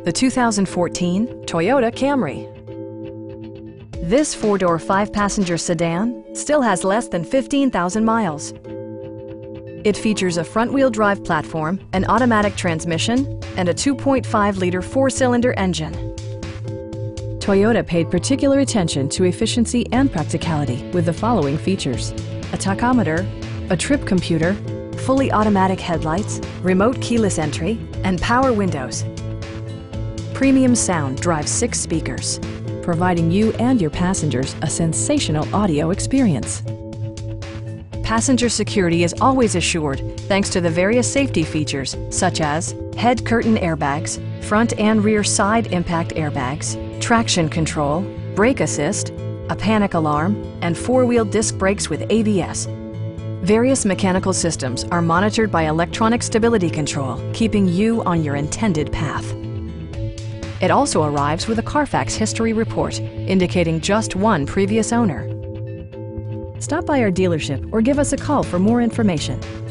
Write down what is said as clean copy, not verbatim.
the 2014 Toyota Camry. This four-door, five-passenger sedan still has less than 15,000 miles. It features a front-wheel drive platform, an automatic transmission, and a 2.5-liter four-cylinder engine. Toyota paid particular attention to efficiency and practicality with the following features: a tachometer, a trip computer, fully automatic headlights, remote keyless entry, and power windows. Premium sound drives 6 speakers, providing you and your passengers a sensational audio experience. Passenger security is always assured thanks to the various safety features such as head curtain airbags, front and rear side impact airbags, traction control, brake assist, a panic alarm, and 4-wheel disc brakes with ABS. Various mechanical systems are monitored by electronic stability control, keeping you on your intended path. It also arrives with a Carfax history report, indicating just one previous owner. Stop by our dealership or give us a call for more information.